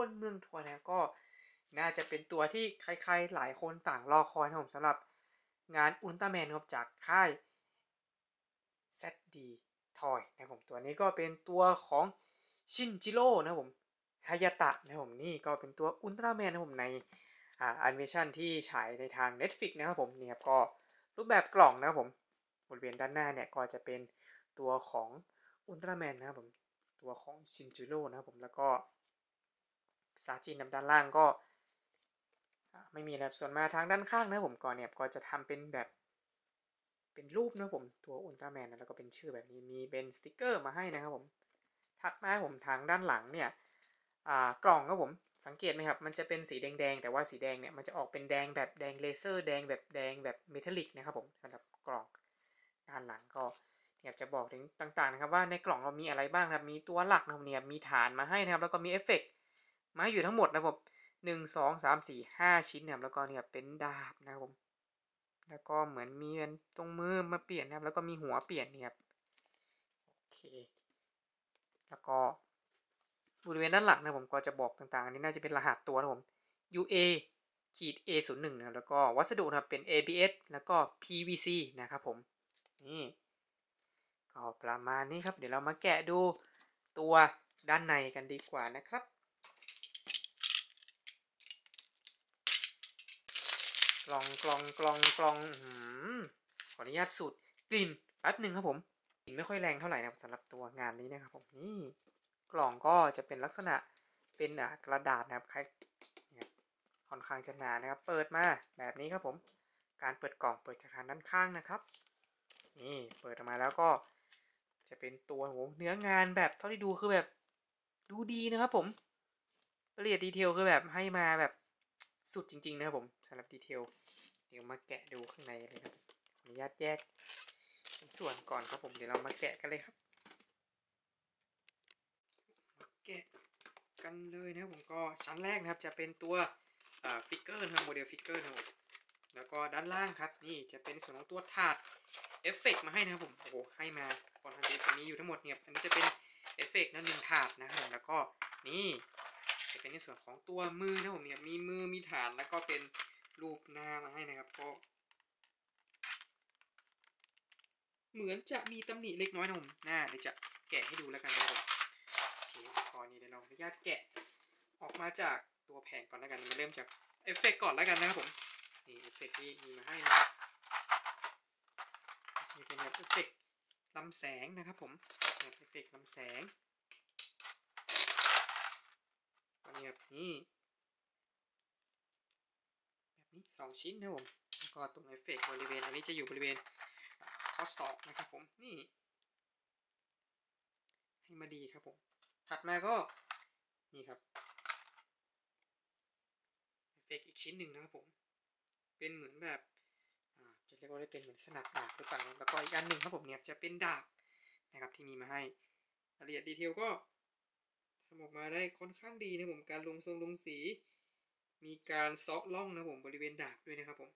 คนเมืองทัวร์นะก็น่าจะเป็นตัวที่ใครๆหลายคนต่างรอคอยนะผมสำหรับงานอุลตร้าแมนครับจากค่าย ZD Toy นะผมตัวนี้ก็เป็นตัวของชินจิโร่นะผมฮายาตะนะผมนี่ก็เป็นตัวอุลตร้าแมนนะผมในแอนิเมชันที่ฉายในทาง Netflix นะครับผมนี่ครับก็รูปแบบกล่องนะครับผมบริเวณด้านหน้าเนี่ยก็จะเป็นตัวของอุลตร้าแมนนะครับผมตัวของชินจิโร่นะครับผมแล้วก็ซาจินด้านล่างก็ไม่มีแล้วส่วนมาทางด้านข้างนะผมก่อนเนี่ยก็จะทำเป็นแบบเป็นรูปนะผมตัวอุลตร้าแมนแล้วก็เป็นชื่อแบบนี้มีเป็นสติกเกอร์มาให้นะครับผมถัดมาผมทางด้านหลังเนี่ยกล่องครับผมสังเกตไหมครับมันจะเป็นสีแดงๆแต่ว่าสีแดงเนี่ยมันจะออกเป็นแดงแบบแดงเลเซอร์แดงแบบเมทัลลิกนะครับผมสำหรับกล่องด้านหลังก็อยากจะบอกถึงต่างๆนะครับว่าในกล่องเรามีอะไรบ้างครับมีตัวหลักนะครับเนี่ยมีฐานมาให้นะครับแล้วก็มีเอฟเฟกต์มาอยู่ทั้งหมดนะครับผม1 2 3 4 5 ชิ้นนะครับแล้วก็เนี่ยเป็นดาบนะครับผมแล้วก็เหมือนมีเป็นตรงมือมาเปลี่ยนนะครับแล้วก็มีหัวเปลี่ยนเนี่ยครับโอเคแล้วก็บริเวณด้านหลังนะผมก็จะบอกต่างๆอันนี้น่าจะเป็นรหัสตัวนะผม UA A01นะครับแล้วก็วัสดุนะครับเป็น ABS แล้วก็ PVC นะครับผมนี่ก็ประมาณนี้ครับเดี๋ยวเรามาแกะดูตัวด้านในกันดีกว่านะครับกล่องขออนุญาตสูดกลิ่นแป๊บหนึ่งครับผมกลิ่นไม่ค่อยแรงเท่าไหร่นะสำหรับตัวงานนี้นะครับผมนี่กล่องก็จะเป็นลักษณะเป็นกระดาษนะครับคล้ายค่อนข้างจะหนานะครับเปิดมาแบบนี้ครับผมการเปิดกล่องเปิดจากทางด้านข้างนะครับนี่เปิดออกมาแล้วก็จะเป็นตัวโหเนื้องานแบบเท่าที่ดูคือแบบดูดีนะครับผมรายละเอียดดีเทลคือแบบให้มาแบบสุดจริงๆนะครับผมสำหรับดีเทลเดี๋ยวมาแกะดูข้างในเลยครับขออนุญาตแยกส่วนก่อนครับผมเดี๋ยวเรามาแกะกันเลยครับมาแกะกันเลยนะครับผมก็ชั้นแรกนะครับจะเป็นตัวฟิกเกอร์นะครับโมเดลฟิกเกอร์นะครับแล้วก็ด้านล่างครับนี่จะเป็นส่วนของตัวถาดเอฟเฟกมาให้นะครับผมโอ้โหให้มาก่อนทันทีจะมีอยู่ทั้งหมดเนี่ยอันนี้จะเป็นเอฟเฟกนะ1 ถาดนะครับแล้วก็นี่จะเป็นในส่วนของตัวมือนะผมเนี่ยมีมือมีฐานแล้วก็เป็นรูปหน้ามาให้นะครับก็เหมือนจะมีตำหนิเล็กน้อยนะผมเดี๋ยวจะแกะให้ดูแล้วกันนะครับโอเคก่อนนี้เดี๋ยวเราอนุญาตแกะออกมาจากตัวแผงก่อนแล้วกันมาเริ่มจากเอฟเฟกก่อนแล้วกันนะครับผมนี่เอฟเฟกที่มีมาให้นะครับนี่เป็นแบบเอฟเฟกลำแสงนะครับผมเอฟเฟกลำแสงก็นี่ครับนี่แบบนี้2 ชิ้นนะผมแล้วก็ตรงเอฟเฟกบริเวณอันนี้จะอยู่บริเวณข้อศอกนะครับผมนี่ให้มาดีครับผมถัดมาก็นี่ครับเอฟเฟกอีกชิ้นหนึ่งนะครับผมเป็นเหมือนแบบจะเรียกว่าได้เป็นเหมือนสนับดาบหรือเปล่าแล้วก็อีกอันหนึ่งครับผมเนี่ยจะเป็นดาบนะครับที่มีมาให้รายละเอียดดีเทลก็ทำออกมาได้ค่อนข้างดีนะผมการลงสีมีการเซาะล่องนะผมบริเวณดาบด้วยนะครับผม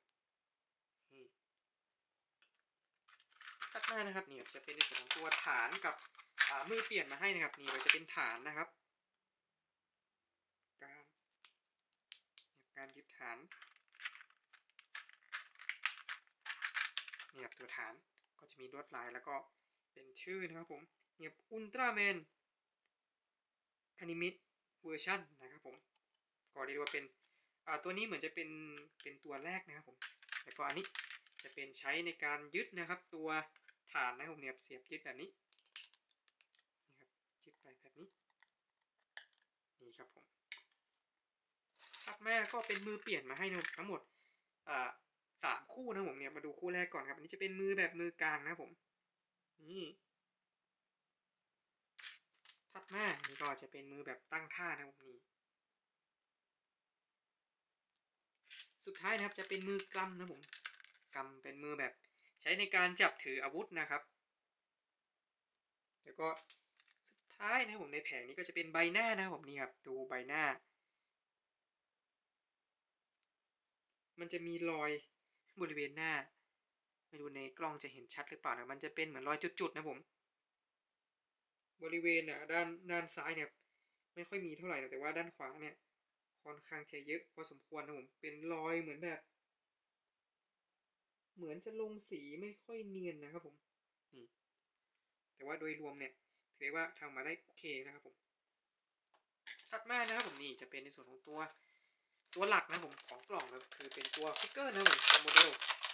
ถัดมานะครับนี่จะเป็นในส่วนของตัวฐานกับมือเปลี่ยนมาให้นะครับนี่เราจะเป็นฐานนะครับการยึดฐานนี่ครับตัวฐานก็จะมีลวดลายแล้วก็เป็นชื่อนะครับผมเนี่ยอุลตร้าแมนอนิเมะเวอร์ชันนะครับผมก็เรียกว่าเป็นตัวนี้เหมือนจะเป็นตัวแรกนะครับผมแล้วก็อันนี้จะเป็นใช้ในการยึดนะครับตัวฐานนะครับผมเนี่ยเสียบยึดแบบนี้นะครับยึดไปแบบนี้นี่ครับผมถัดมาก็เป็นมือเปลี่ยนมาให้นะทั้งหมด3 คู่นะผมเนี่ยมาดูคู่แรกก่อนครับอันนี้จะเป็นมือแบบมือกลางนะผมนี่ถัดมานี่ก็จะเป็นมือแบบตั้งท่านะผมนี่สุดท้ายนะครับจะเป็นมือกำนะผมกำเป็นมือแบบใช้ในการจับถืออาวุธนะครับแล้วก็สุดท้ายนะผมในแผงนี้ก็จะเป็นใบหน้านะผมนี่ครับดูใบหน้ามันจะมีรอยบริเวณหน้าไม่รู้ในกล้องจะเห็นชัดหรือเปล่านะมันจะเป็นเหมือนรอยจุดๆนะผมบริเวณด้านซ้ายเนี่ยไม่ค่อยมีเท่าไหร่นะแต่ว่าด้านขวาเนี่ยค่อนข้างจะเยอะพอสมควรนะผมเป็นรอยเหมือนแบบเหมือนจะลงสีไม่ค่อยเนียนนะครับผมนี่แต่ว่าโดยรวมเนี่ยถือว่าทำมาได้โอเคนะครับผมถัดมานะครับผมนี่จะเป็นในส่วนของตัวหลักนะผมของกล่องนะคือเป็นตัวฟิกเกอร์นะผมตัวโมเดล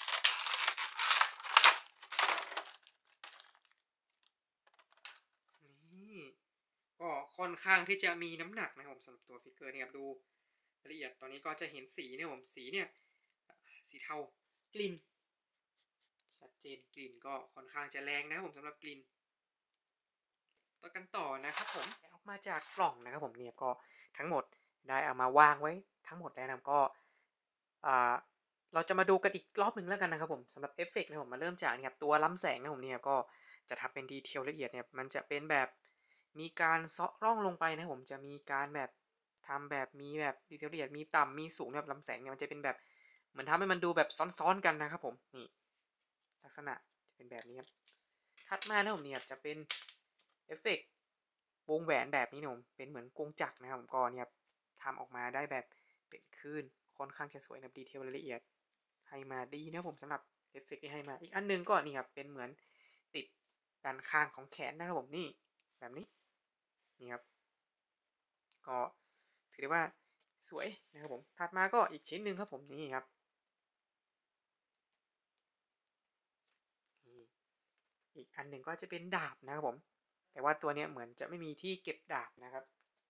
นี่ก็ค่อนข้างที่จะมีน้ำหนักนะครับผมสำหรับตัวฟิกเกอร์เนี่ยครับดูละเอียดตอนนี้ก็จะเห็นสีเนี่ยผมสีเนี่ยสีเทากลิ่นชัดเจนกลิ่นก็ค่อนข้างจะแรงนะครับผมสำหรับกลิ่นต่อกันต่อนะครับผมออกมาจากกล่องนะครับผมเนี่ยก็ทั้งหมดได้เอามาวางไว้ทั้งหมดแล้วนะก็อ่าเราจะมาดูกันอีกรอบหนึ่งแล้วกันนะครับผมสำหรับเอฟเฟกต์นะผมมาเริ่มจากนี่ครับตัวล้ำแสงนะผมเนี่ยก็จะทำเป็นดีเทลละเอียดเนี่ยมันจะเป็นแบบมีการเซาะร่องลงไปนะผมจะมีการแบบทำแบบมีแบบดีเทลละเอียดมีต่ำมีสูงแบบล้ำแสงเนี่ยมันจะเป็นแบบเหมือนทำให้มันดูแบบซ้อนๆกันนะครับผมนี่ลักษณะจะเป็นแบบนี้ครับถัดมานะผมเนี่ยจะเป็นเอฟเฟกต์วงแหวนแบบนี้นะผมเป็นเหมือนกงจักรนะครับผมก็เนี่ยทำออกมาได้แบบเป็นคลื่นค่อนข้างจะสวยนะดีเทลรายละเอียดให้มาดีนะผมสำหรับเอฟเฟกต์ที่ให้มาอีกอันนึงก็นี่ครับเป็นเหมือนติดด้านข้างของแขนนะครับผมนี่แบบนี้นี่ครับก็ถือได้ว่าสวยนะครับผมถัดมาก็อีกชิ้นหนึ่งครับผมนี่ครับนี่อีกอันหนึ่งก็จะเป็นดาบนะครับผมแต่ว่าตัวเนี้ยเหมือนจะไม่มีที่เก็บดาบนะครับ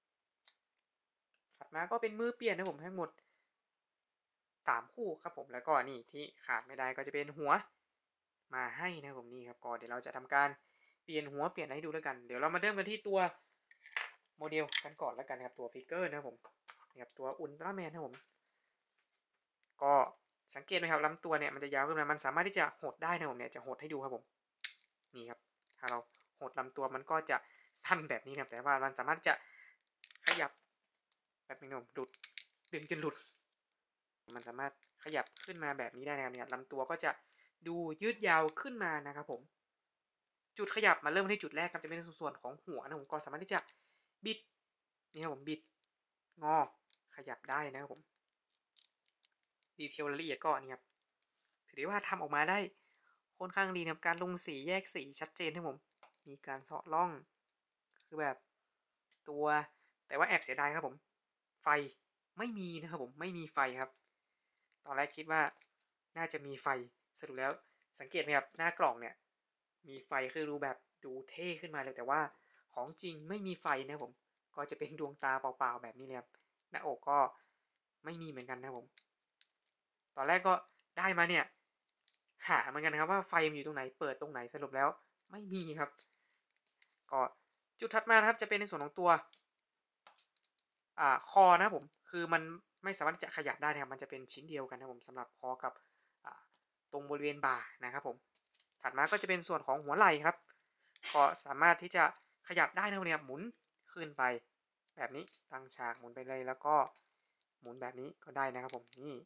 ถัดมาก็เป็นมือเปลี่ยนนะผมทั้งหมด3 คู่ครับผมแล้วก็นี่ที่ขาดไม่ได้ก็จะเป็นหัวมาให้นะผมนี่ครับก็เดี๋ยวเราจะทำการเปลี่ยนหัวเปลี่ยนอะไรให้ดูแล้วกันเดี๋ยวเรามาเริ่มกันที่ตัวโมเดลกันก่อนแล้วกันนะครับตัวฟิกเกอร์นะครับผมนี่ครับตัวอุลตร้าแมนนะครับผมก็สังเกตไหมครับลำตัวเนี่ยมันจะยาวขึ้นมามันสามารถที่จะหดได้นะผมเนี่ยจะหดให้ดูครับผมนี่ครับถ้าเราหดลำตัวมันก็จะสั้นแบบนี้ครับแต่ว่ามันสามารถจะขยับแบบนี้นะผมดุดดึงจนหลุด มันสามารถขยับขึ้นมาแบบนี้ได้นะครับเนี่ยลำตัวก็จะดูยืดยาวขึ้นมานะครับผมจุดขยับมาเริ่มที่จุดแรกครับจะเป็นส่วนของหัวนะผมก็สามารถที่จะบิดนี่ครับผมบิดงอขยับได้นะครับผมดีเทลรายละเอียดก็นี่ครับถือได้ว่าทำออกมาได้ค่อนข้างดีนะครับการลงสีแยกสีชัดเจนครับผมมีการเสาะร่องคือแบบตัวแต่ว่าแอบเสียดายครับผมไฟไม่มีนะครับผมไม่มีไฟครับ ตอนแรกคิดว่าน่าจะมีไฟสรุปแล้วสังเกตไหมครับหน้ากล่องเนี่ยมีไฟคือดูแบบดูเท่ขึ้นมาเลยแต่ว่าของจริงไม่มีไฟนะผมก็จะเป็นดวงตาเปล่าๆแบบนี้เลยครับหน้าอกก็ไม่มีเหมือนกันนะผมตอนแรกก็ได้มาเนี่ยหาเหมือนกันนะครับว่าไฟมันอยู่ตรงไหนเปิดตรงไหนสรุปแล้วไม่มีครับก็จุดถัดมานะครับจะเป็นในส่วนของตัวคอนะผมคือมันไม่สามารถที่จะขยับได้นะครับมันจะเป็นชิ้นเดียวกันนะผมสำหรับคอกับอ่าตรงบริเวณบ่านะครับผมถัดมาก็จะเป็นส่วนของหัวไหล่ครับก็สามารถที่จะขยับได้นะเนี่ยหมุนขึ้นไปแบบนี้ตั้งฉากหมุนไปเลยแล้วก็หมุนแบบนี้ก็ได้นะครับผมนี่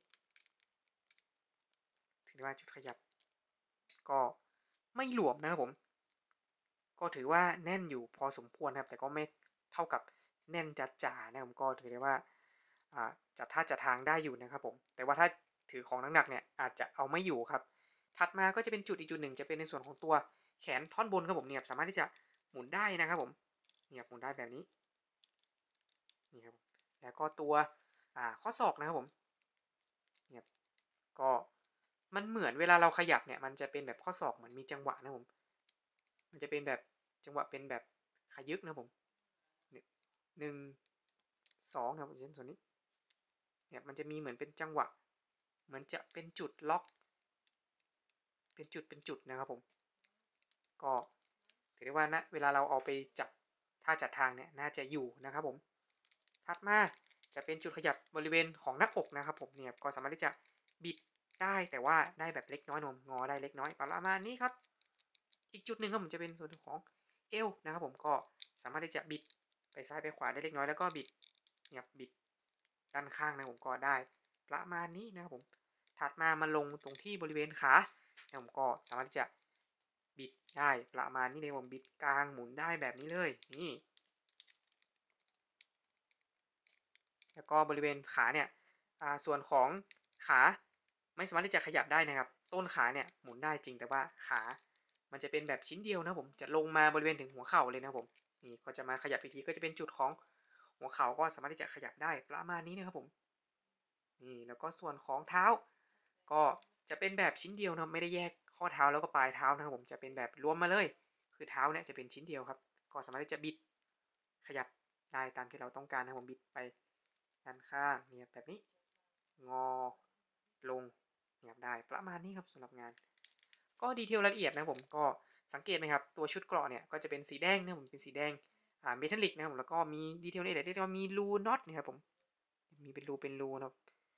ถือว่าจุดขยับก็ไม่หลวมนะครับผมก็ถือว่าแน่นอยู่พอสมควรครับแต่ก็ไม่เท่ากับแน่นจ๋าๆนะผมก็ถือได้ว่า จัดท่าจัดทางได้อยู่นะครับผมแต่ว่าถ้าถือของหนักๆเนี่ยอาจจะเอาไม่อยู่ครับถัดมาก็จะเป็นจุดอีกจุดหนึ่งจะเป็นในส่วนของตัวแขนท่อนบนครับผมเนี่ยสามารถที่จะหมุนได้นะครับผมเนี่ยหมุนได้แบบนี้นี่ครับแล้วก็ตัวข้อศอกนะครับผมเนี่ยก็มันเหมือนเวลาเราขยับเนี่ยมันจะเป็นแบบข้อศอกเหมือนมีจังหวะนะผมมันจะเป็นแบบจังหวะเป็นแบบขยึกนะผม1 2นะครับเช่นส่วนนี้ เนี่ยมันจะมีเหมือนเป็นจังหวะเหมือนจะเป็นจุดล็อกเป็นจุดนะครับผมก็ถือได้ว่านะเวลาเราเอาไปจับท่าจัดทางเนี่ยน่าจะอยู่นะครับผมถัดมาจะเป็นจุดขยับบริเวณของหน้าอกนะครับผมเนี่ยก็สามารถที่จะบิดได้แต่ว่าได้แบบเล็กน้อยนมงอได้เล็กน้อยประมาณนี้ครับอีกจุดหนึ่งครับผมจะเป็นส่วนของเอวนะครับผมก็สามารถที่จะบิดไปซ้ายไปขวาได้เล็กน้อยแล้วก็บิดเนี่ยบิดด้านข้างนะผมก็ได้ ประมาณนี้นะครับผมถัดมาลงตรงที่บริเวณขาผมก็สามารถที่จะบิดได้ประมาณนี้เลยผมบิดกลางหมุนได้แบบนี้เลยนี่แล้วก็บริเวณขาเนี่ยส่วนของขาไม่สามารถที่จะขยับได้นะครับต้นขาเนี่ยหมุนได้จริงแต่ว่าขามันจะเป็นแบบชิ้นเดียวนะผมจะลงมาบริเวณถึงหัวเข่าเลยนะผมนี่ก็จะมาขยับอีกทีก็จะเป็นจุดของหัวเข่าก็สามารถที่จะขยับได้ประมาณนี้นะครับผมนี่แล้วก็ส่วนของเท้าก็จะเป็นแบบชิ้นเดียวนะไม่ได้แยกข้อเท้าแล้วก็ปลายเท้านะครับผมจะเป็นแบบรวมมาเลยคือเท้าเนี่ยจะเป็นชิ้นเดียวครับก็สามารถที่จะบิดขยับได้ตามที่เราต้องการนะผมบิดไปด้านข้างเนี่ยแบบนี้งอลงเนี่ยได้ประมาณนี้ครับสำหรับงานก็ดีเทลรายละเอียดนะผมก็สังเกตไหมครับตัวชุดเกราะเนี่ยก็จะเป็นสีแดงนะผมเป็นสีแดงเมทัลลิกนะครับผมแล้วก็มีดีเทลรายละเอียดที่เรียกว่ามีรูน็อตนะครับผมมีเป็นรูนะครับ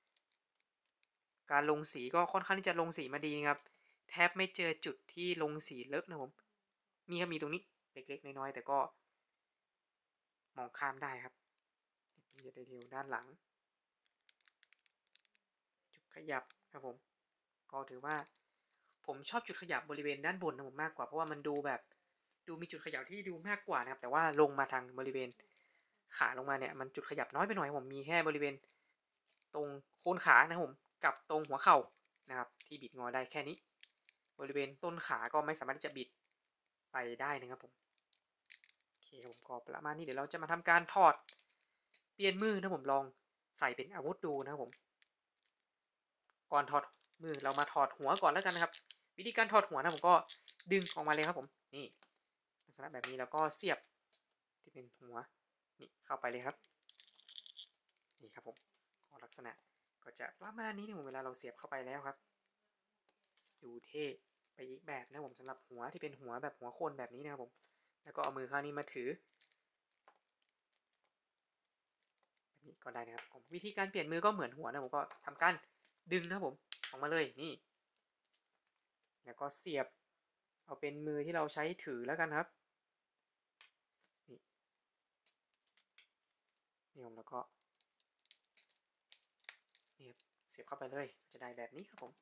การลงสีก็ค่อนข้างที่จะลงสีมาดีครับแทบไม่เจอจุดที่ลงสีเลอะนะผมมีครับมีตรงนี้เล็กๆน้อยๆแต่ก็มองข้ามได้ครับดีเทลด้านหลังจุดขยับครับผมก็ถือว่าผมชอบจุดขยับบริเวณด้านบนนะผมมากกว่าเพราะว่ามันดูแบบดูมีจุดขยับที่ดูมากกว่านะครับแต่ว่าลงมาทางบริเวณขาลงมาเนี่ยมันจุดขยับน้อยไปหน่อยผมมีแค่บริเวณตรงโคนขานะครับผมกับตรงหัวเข่านะครับที่บิดงอได้แค่นี้บริเวณต้นขาก็ไม่สามารถที่จะบิดไปได้นะครับผมโอเคผมก็ประมาณนี้เดี๋ยวเราจะมาทำการถอดเปลี่ยนมือนะผมลองใส่เป็นอาวุธดูนะครับผมก่อนถอดมือเรามาถอดหัวก่อนแล้วกันนะครับวิธีการถอดหัวนะผมก็ดึงออกมาเลยครับผมนี่ลักษณะแบบนี้แล้วก็เสียบที่เป็นหัวนี่เข้าไปเลยครับนี่ครับผมก็ลักษณะก็จะประมาณนี้นะผมเวลาเราเสียบเข้าไปแล้วครับดูเท่ไปอีกแบบนะผมสำหรับหัวที่เป็นหัวแบบหัวโคนแบบนี้นะครับผมแล้วก็เอามือข้างนี้มาถือแบบนี้ก็ได้นะครับผมวิธีการเปลี่ยนมือก็เหมือนหัวนะผมก็ทำการดึงนะผมออกมาเลยนี่แล้วก็เสียบเอาเป็นมือที่เราใช้ถือแล้วกันครับนี่นี่ผมแล้วก็นี่ครับเสียบเข้าไปเลยจะได้แบบนี้ครับผม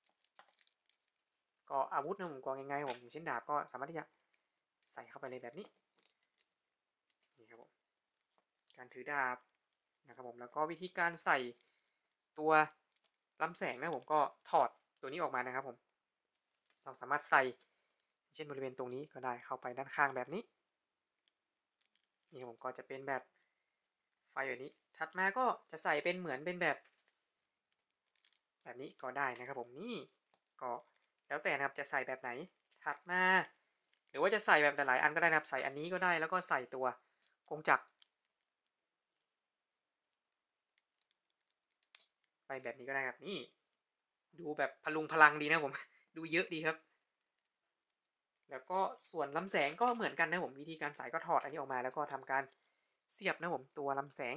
ก็อาวุธนะผมก็ง่ายๆผมอย่างเช่นดาบก็สามารถที่จะใส่เข้าไปเลยแบบนี้นี่ครับผมการถือดาบนะครับผมแล้วก็วิธีการใส่ตัวลำแสงนะผมก็ถอดตัวนี้ออกมานะครับผมเราสามารถใส่เช่นบริเวณตรงนี้ก็ได้เข้าไปด้านข้างแบบนี้นี่ผมก็จะเป็นแบบไฟแบบนี้ถัดมาก็จะใส่เป็นเหมือนเป็นแบบนี้ก็ได้นะครับผมนี่ก็แล้วแต่นะครับจะใส่แบบไหนถัดมาหรือว่าจะใส่แบบหลายๆอันก็ได้นะครับใส่อันนี้ก็ได้แล้วก็ใส่ตัวกงจักรไปแบบนี้ก็ได้ครับนี่ดูแบบพลุงพลังดีนะผมดูเยอะดีครับแล้วก็ส่วนลำแสงก็เหมือนกันนะผมวิธีการใส่ก็ถอดอันนี้ออกมาแล้วก็ทำการเสียบนะผมตัวลำแสง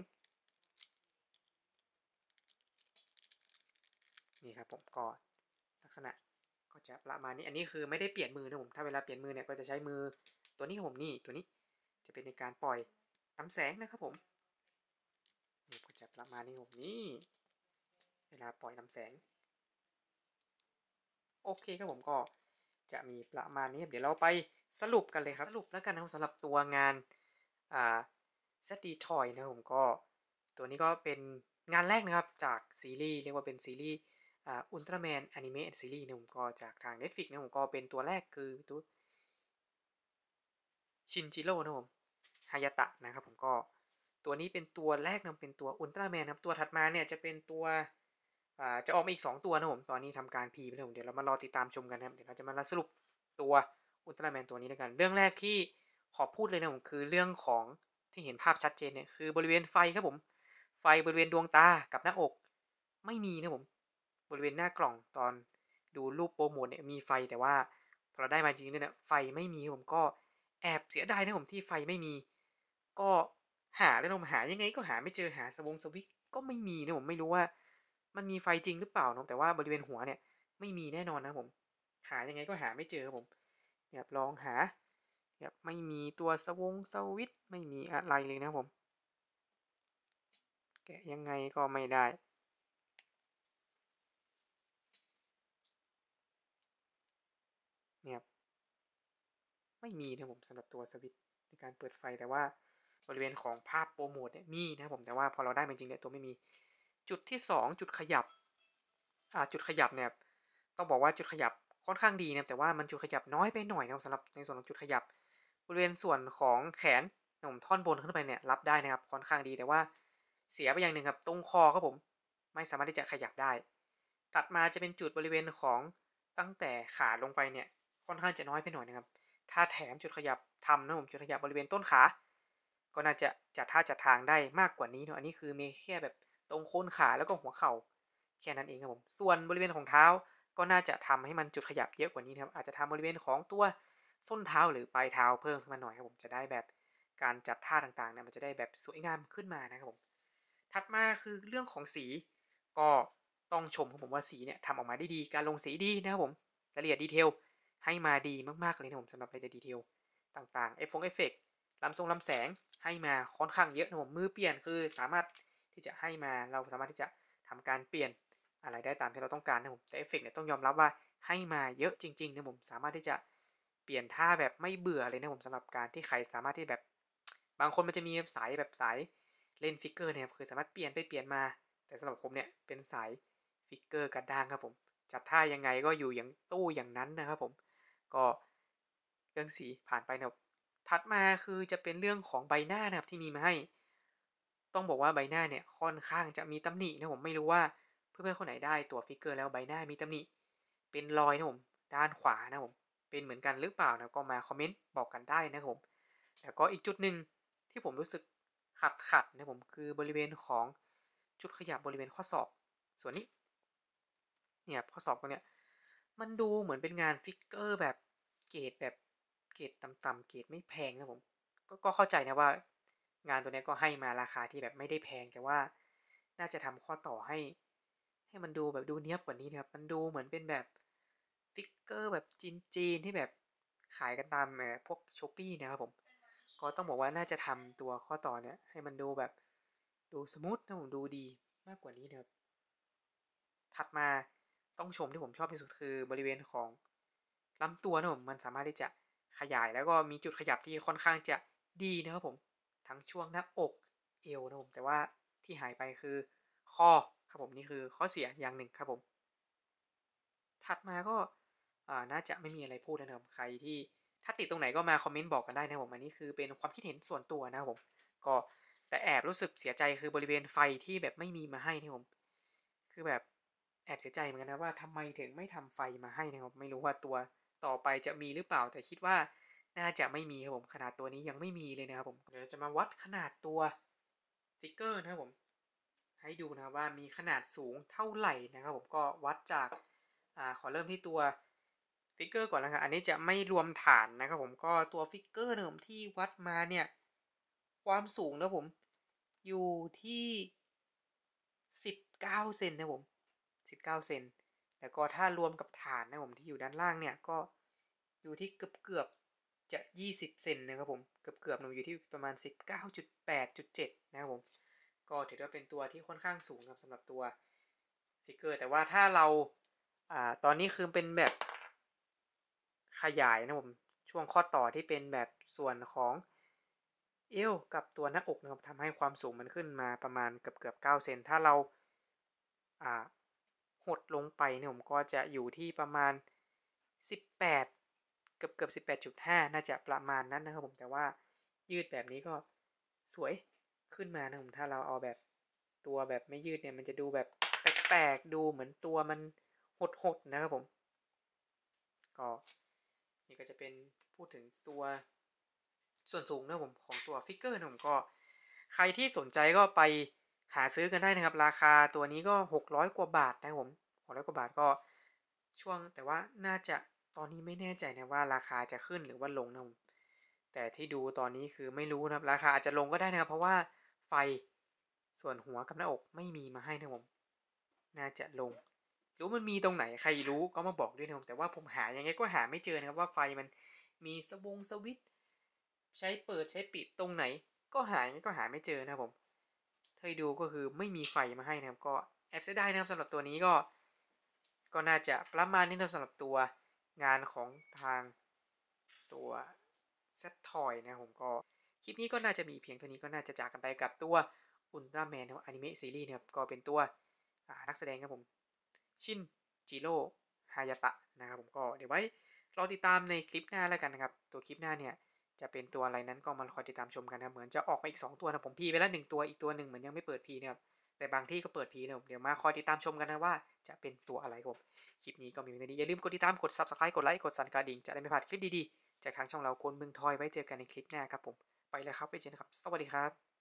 นี่ครับผมก็ลักษณะก็จะประมาณนี้อันนี้คือไม่ได้เปลี่ยนมือนะผมถ้าเวลาเปลี่ยนมือเนี่ยก็จะใช้มือตัวนี้ครับผมนี่ตัวนี้จะเป็นในการปล่อยลำแสงนะครับผมนี่ก็จะประมาณนี้ผมนี่เวลาปล่อยลำแสงโอเคครับผมก็จะมีประมาณนี้เดี๋ยวเราไปสรุปกันเลยครับสรุปแล้วกันนะครับสำหรับตัวงานอ่า ZD Toy นะครับผมก็ตัวนี้ก็เป็นงานแรกนะครับจากซีรีส์เรียกว่าเป็นซีรีส์อุลตร้าแมนอนิเมะซีรีส์นะผมก็จากทาง Netflix นะผมก็เป็นตัวแรกคือตัวชินจิโร่นะผมฮายาตะนะครับผมก็ตัวนี้เป็นตัวแรกนะเป็นตัวอุลตร้าแมนครับตัวถัดมาเนี่ยจะเป็นตัวจะออกมาอีก2ตัวนะผมตอนนี้ทำการพีไปแล้วเดี๋ยวเรามารอติดตามชมกันครับเดี๋ยวเราจะมาสรุปตัวอุลตร้าแมนตัวนี้ด้วยกันเรื่องแรกที่ขอพูดเลยนะผมคือเรื่องของที่เห็นภาพชัดเจนเนี่ยคือบริเวณไฟครับผมไฟบริเวณดวงตากับหน้าอกไม่มีนะผมบริเวณหน้ากล่องตอนดูรูปโปรโมทเนี่ยมีไฟแต่ว่าพอเราได้มาจริงๆเนี่ยไฟไม่มีผมก็แอบเสียดายนะผมที่ไฟไม่มีก็หาแล้วผมหายังไงก็หาไม่เจอหาสวิตช์ก็ไม่มีนะผมไม่รู้ว่ามันมีไฟจริงหรือเปล่าเนาะแต่ว่าบริเวณหัวเนี่ยไม่มีแน่นอนนะผมหายังไงก็หาไม่เจอครับผมเนี่ยลองหาเนี่ยไม่มีตัวสวิตช์ไม่มีอะไรเลยนะผมแกะยังไงก็ไม่ได้เนี่ยไม่มีนะผมสำหรับตัวสวิตช์ในการเปิดไฟแต่ว่าบริเวณของภาพโปรโมทเนี่ยมีนะครับผมแต่ว่าพอเราได้จริงๆเนี่ยตัวไม่มีจุดที่2จุดขยับจุดขยับเนี่ยต้องบอกว่าจุดขยับค่อนข้างดีนะแต่ว่ามันจุดขยับน้อยไปหน่อยนะครับสำหรับในส่วนของจุดขยับบริเวณส่วนของแขนผมท่อนบนขึ้นไปเนี่ยรับได้นะครับค่อนข้างดีแต่ว่าเสียไปอย่างหนึ่งครับตรงคอครับผมไม่สามารถที่จะขยับได้ถัดมาจะเป็นจุดบริเวณของตั้งแต่ขาลงไปเนี่ยค่อนข้างจะน้อยไปหน่อยนะครับถ้าแถมจุดขยับทำนะผมจุดขยับบริเวณต้นขาก็น่าจะจัดท่าจัดทางได้มากกว่านี้เนาะอันนี้คือมีแค่แบบตรงโคนขาแล้วก็หัวเข่าแค่นั้นเองครับผมส่วนบริเวณของเท้าก็น่าจะทำให้มันจุดขยับเยอะกว่านี้นะครับอาจจะทำบริเวณของตัวส้นเท้าหรือปลายเท้าเพิ่มขึ้นมาหน่อยครับผมจะได้แบบการจัดท่าต่างๆเนี่ยมันจะได้แบบสวยงามขึ้นมานะครับผมถัดมาคือเรื่องของสีก็ต้องชมครับผมว่าสีเนี่ยทำออกมาได้ดีการลงสีดีนะครับผมรายละเอียดดีเทลให้มาดีมากๆเลยนะผมสำหรับรายละเอียดดีเทลต่างๆเอฟเฟกต์ลำแสงให้มาค่อนข้างเยอะนะผมมือเปลี่ยนคือสามารถที่จะให้มาเราสามารถที่จะทำการเปลี่ยนอะไรได้ตามที่เราต้องการนะผมแต่เอฟเฟกต์เนี่ยต้องยอมรับว่าให้มาเยอะจริงๆนะผมสามารถที่จะเปลี่ยนท่าแบบไม่เบื่อเลยนะผมสำหรับการที่ใครสามารถที่แบบบางคนมันจะมีสายเล่นฟิกเกอร์เนี่ยคือสามารถเปลี่ยนไปเปลี่ยนมาแต่สำหรับผมเนี่ยเป็นสายฟิกเกอร์กระด้างครับผมจัดท่ายังไงก็อยู่อย่างตู้อย่างนั้นนะครับผมก็เรื่องสีผ่านไปนะถัดมาคือจะเป็นเรื่องของใบหน้านะครับที่มีมาให้ต้องบอกว่าใบหน้าเนี่ยค่อนข้างจะมีตำหนินะผมไม่รู้ว่าเพื่อนๆคนไหนได้ตัวฟิกเกอร์แล้วใบหน้ามีตำหนิเป็นรอยนะผมด้านขวานะผมเป็นเหมือนกันหรือเปล่านะก็มาคอมเมนต์บอกกันได้นะครับผมแล้วก็อีกจุดหนึ่งที่ผมรู้สึกขัดนะผมคือบริเวณของจุดขยับบริเวณข้อศอกส่วนนี้เนี่ยข้อศอกตรงเนี้ยมันดูเหมือนเป็นงานฟิกเกอร์แบบเกรดแบบเกรดต่ำๆเกรดไม่แพงนะผมก็เข้าใจนะว่างานตัวนี้ก็ให้มาราคาที่แบบไม่ได้แพงแต่ว่าน่าจะทำข้อต่อให้มันดูแบบดูเนียบกว่านี้นะครับมันดูเหมือนเป็นแบบฟิกเกอร์แบบจีนที่แบบขายกันตามพวก Shopee นะครับผมก็ต้องบอกว่าน่าจะทำตัวข้อต่อเนี่ยให้มันดูแบบดูสมูทนะผมดูดีมากกว่านี้นะครับถัดมาต้องชมที่ผมชอบที่สุดคือบริเวณของลำตัวนะผมมันสามารถที่จะขยายแล้วก็มีจุดขยับที่ค่อนข้างจะดีนะครับผมทั้งช่วงหน้าอกเอวนะผมแต่ว่าที่หายไปคือคอครับผมนี่คือข้อเสียอย่างหนึ่งครับผม ถัดมาก็น่าจะไม่มีอะไรพูดนะครับใครที่ถ้าติดตรงไหนก็มาคอมเมนต์บอกกันได้นะผมอันนี้คือเป็นความคิดเห็นส่วนตัวนะครับผมก็แต่แอบรู้สึกเสียใจคือบริเวณไฟที่แบบไม่มีมาให้นะผมคือแบบแอบเสียใจเหมือนกันนะว่าทำไมถึงไม่ทำไฟมาให้นะครับไม่รู้ว่าตัวต่อไปจะมีหรือเปล่าแต่คิดว่าน่าจะไม่มีครับผมขนาดตัวนี้ยังไม่มีเลยนะครับผมเดี๋ยวเราจะมาวัดขนาดตัวฟิกเกอร์นะครับผมให้ดูนะครับว่ามีขนาดสูงเท่าไหร่นะครับผมก็วัดจาก ขอเริ่มที่ตัวฟิกเกอร์ก่อนแล้วกันอันนี้จะไม่รวมฐานนะครับผมก็ตัวฟิกเกอร์เนี่ยผมที่วัดมาเนี่ยความสูงนะผมอยู่ที่19เซนนะผม19เซนแล้วก็ถ้ารวมกับฐานนะผมที่อยู่ด้านล่างเนี่ยก็อยู่ที่เกือบจะ20เซนนะครับผมเกือบอยู่ที่ประมาณ19.8.7นะครับผมก็ถือว่าเป็นตัวที่ค่อนข้างสูงครับสำหรับตัวฟิกเกอร์แต่ว่าถ้าเราตอนนี้คือเป็นแบบขยายนะผมช่วงข้อต่อที่เป็นแบบส่วนของเอวกับตัวหน้าอกนะครับทำให้ความสูงมันขึ้นมาประมาณเกือบ9เซนถ้าเราอ่าหดลงไปเนี่ยผมก็จะอยู่ที่ประมาณ18เกือบ18.5น่าจะประมาณนั้นนะครับผมแต่ว่ายืดแบบนี้ก็สวยขึ้นมานะผมถ้าเราเอาแบบตัวแบบไม่ยืดเนี่ยมันจะดูแบบแปลกๆดูเหมือนตัวมันหดๆนะครับผม ก็นี่ก็จะเป็นพูดถึงตัวส่วนสูงนะผมของตัวฟิกเกอร์นะผมก็ใครที่สนใจก็ไปหาซื้อกันได้นะครับราคาตัวนี้ก็600กว่าบาทนะครับผม600กว่าบาทก็ช่วงแต่ว่าน่าจะตอนนี้ไม่แน่ใจนะว่าราคาจะขึ้นหรือว่าลงนะผมแต่ที่ดูตอนนี้คือไม่รู้นะครับราคาอาจจะลงก็ได้นะครับเพราะว่าไฟส่วนหัวกับหน้าอกไม่มีมาให้นะผมน่าจะลง รู้มันมีตรงไหนใครรู้ก็มาบอกด้วยนะครับแต่ว่าผมหายังไงก็หาไม่เจอนะครับว่าไฟมันมีสวิตช์ใช้เปิดใช้ปิดตรงไหนก็หายังไงก็หาไม่เจอนะครับผมถ้าดูก็คือไม่มีไฟมาให้นะครับก็แอบเสียดายนะครับสำหรับตัวนี้ก็น่าจะประมาณนี้นะสำหรับตัวงานของทางตัวเซตทอยนะผมก็คลิปนี้ก็น่าจะมีเพียงเท่านี้ก็น่าจะจากกันไปกับตัวอุลตร้าแมนอนิเมะซีรีส์นะครับก็เป็นตัวนักแสดงครับผมชินจิโร่ฮายาตะนะครับผมก็เดี๋ยวไว้รอติดตามในคลิปหน้าแล้วกันนะครับตัวคลิปหน้าเนี่ยจะเป็นตัวอะไรนั้นก็มาคอยติดตามชมกันนะเหมือนจะออกมาอีก2ตัวนะผมพีไปแล้ว1ตัวอีกตัวหนึ่งเหมือนยังไม่เปิดพีนะครับแต่บางที่ก็เปิดพีนะเดี๋ยวมาคอยติดตามชมกันนะว่าจะเป็นตัวอะไรครับคลิปนี้ก็มีเพียงเท่านี้อย่าลืมกดติดตามกด Subscribe กดไลค์กดสั่นกระดิ่งจะได้ไม่พลาดคลิปดีๆจากทางช่องเราคนเมืองทอยไว้เจอกันในคลิปหน้าครับผมไปแล้วครับไปเจอกันครับสวัสดีครับ